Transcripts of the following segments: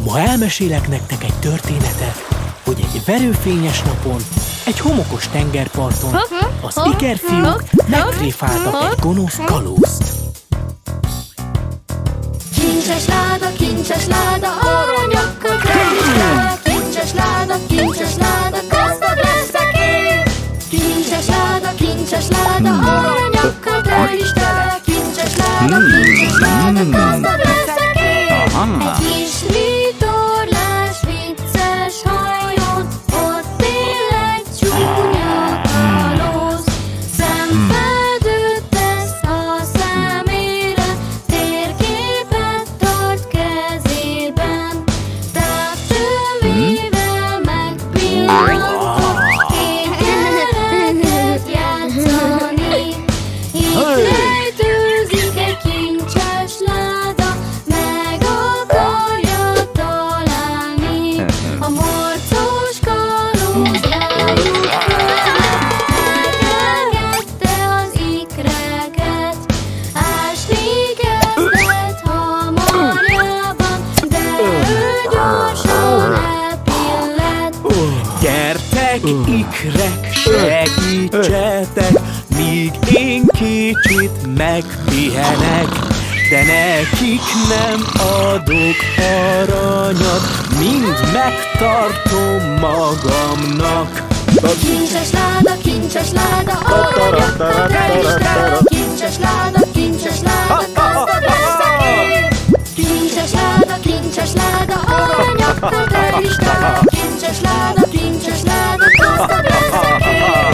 Ma elmesélek nektek egy történetet, hogy egy verőfényes napon, egy homokos tengerparton az ikerfiúk megtréfáltak egy gonosz kalózt. Kincses láda, aranyakkal töltsd el. Kincses láda, gazdag leszek én. Kincses láda, aranyakkal töltsd el. Kincses láda, gazdag leszek én. Egy kis vitorlás, vicces hajón, ott él egy csúnya kalóz. Szemfedőt tesz a szemére, térképet tart kezében. Távcsövével megpillantott, ételeket játszani. Itt rejtőzik egy kincses láda, meg akarja találni. A morcos kalóz rájuk megengedte az ikreket. Ásni kezdett hamarjában, de ő gyorsan elpillett. Gyertek, ikrek, segítsetek, míg én kicsit megpihenek. De nekik nem adok aranyat, mind megtartom magamnak. Kincses láda, aranyakkal töltsd el. Kincses láda, gazdag leszek én. Kincses láda, aranyakkal töltsd el. Kincses láda, gazdag leszek én.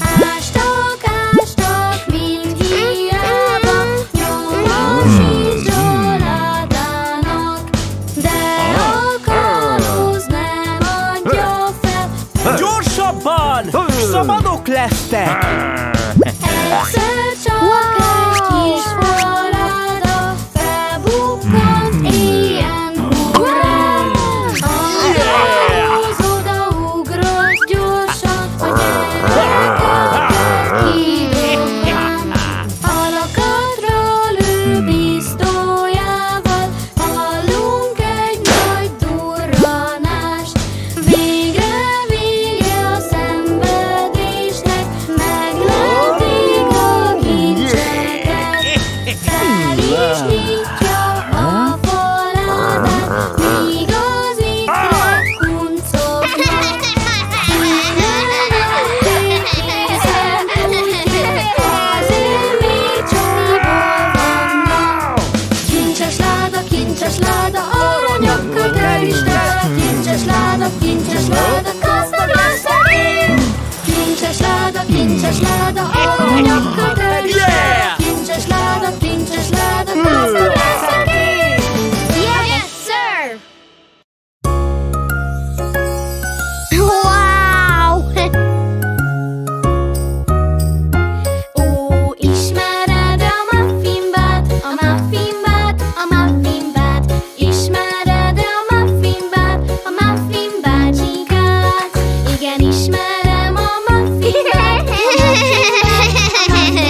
Ástak, mind hiába, nyoma sincs a ládának, de a kalóz nem adja fel. Gyorsabban! Szabadok lesztek! Egyszer csak egy kis faláda felbukkant ilyen hurrán. A kalóz odaugrott gyorsan, a gyerekeket kidobván. A lakatra lő pisztolyával, hallunk egy nagy durranást. Vége a szenvedésnek, meglelték a kincseket. Fel is nyitja a faládát, míg az ikrek kuncognak. Kinevették készen tudják, azért még csóból vannak. Kincses láda, aranyakkal töltsd el. Kincses láda, gazdag leszek én. Kincses láda, aranyakkal töltsd el. Kincses láda, gazdag leszek én. Yes, sir! Wow! Ó, ismered a muffinbát, a muffinbát, a muffinbát? Ismered a muffinbát, a muffin bácsikát? Igen, ismerem a muffinbát, a muffinbát, a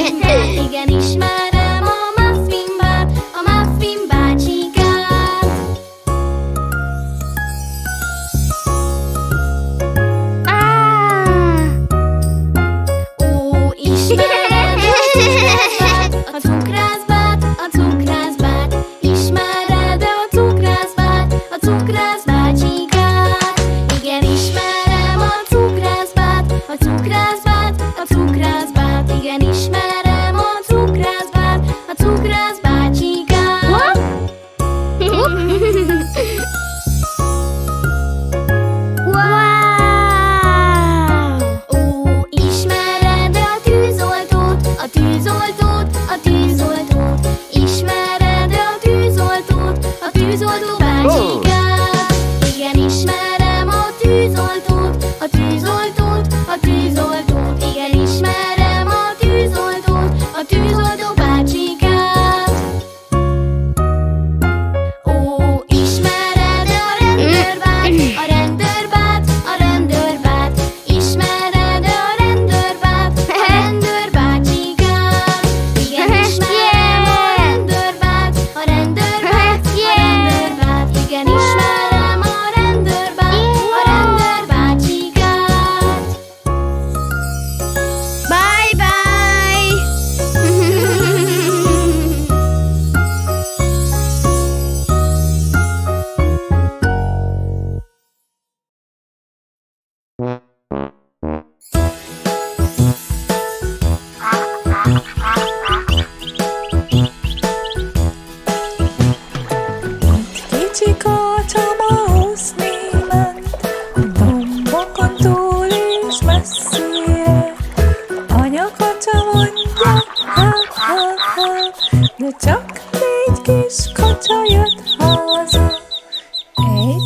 csak 4 kis kacsa jött haza. 1,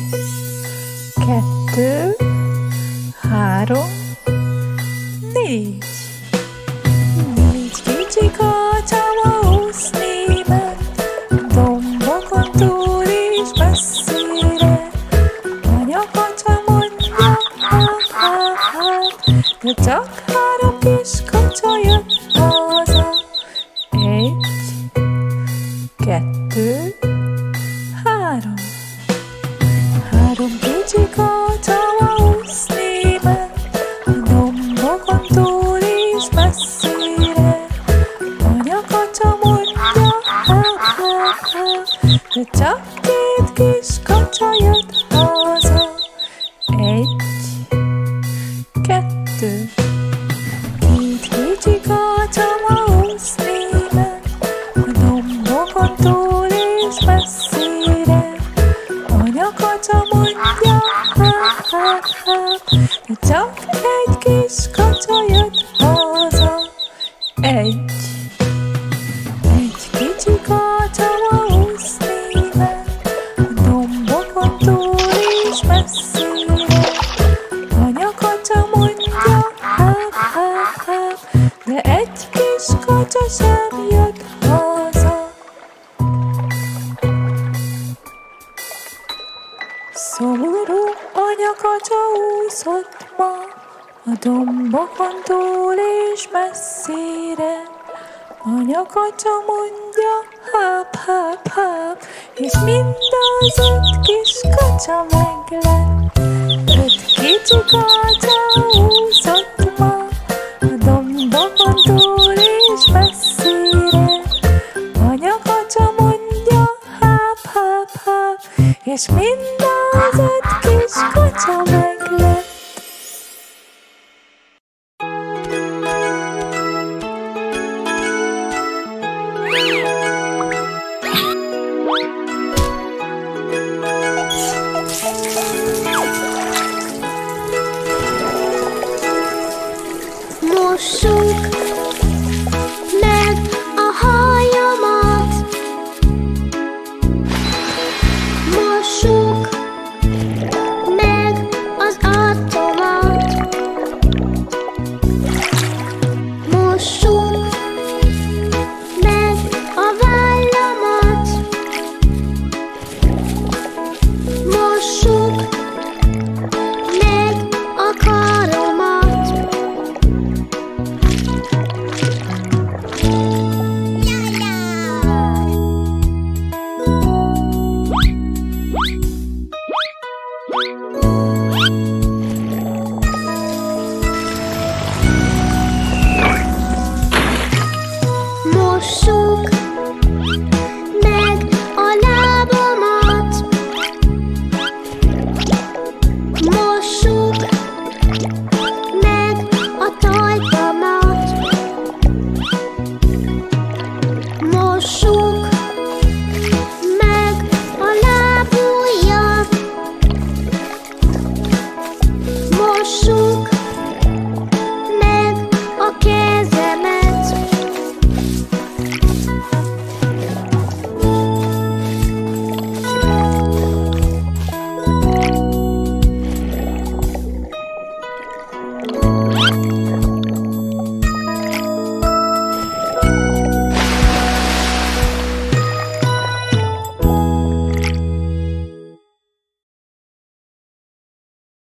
2, 3, 4. 4 kicsi kacsa ma úszni ment, dombokon túl is messzire. Anya kacsa mondja, hát, hát, hát, de csak 3 kis kacsa jött haza. 1, 2, 3. 3 kicsi kacsa ma úszni ment, a dombokon túl is messzire. Anya kacsa mondja, hát, hát, hát, de csak 2 kis kacsa jött haza. 1, 2. 2 kicsi kacsa ma úszni ment, a dombokon túl is messzire. Anya kacsa mondja, hát, hát, hát, de csak 1 kis kacsa jött haza. 1 kicsi kacsa ma úszni ment, a dombokon túl is messzire. Anya kacsa mondja, hát, hát, hát, de 1 kis kacsa sem jött haza. Szomorú anya kacsa úszott ma, a dombokon túl és messzire. Anya kacsa mondja, háp, háp, háp, és mind az 5 kis kacsa meglett. 5 kicsi kacsa úszott ma, a dombokon túl és messzire. Anya kacsa mondja, háp, háp, háp, és mind az 5 kis kacsa meglett. Mossuk meg a hajamat, mossuk meg az arcomat, mossuk meg a vállamat, mossuk meg a karomat. Mossuk meg a lábamat, mossuk meg a tajtamat, mossuk meg a lábujjat, mossuk meg a kezemet.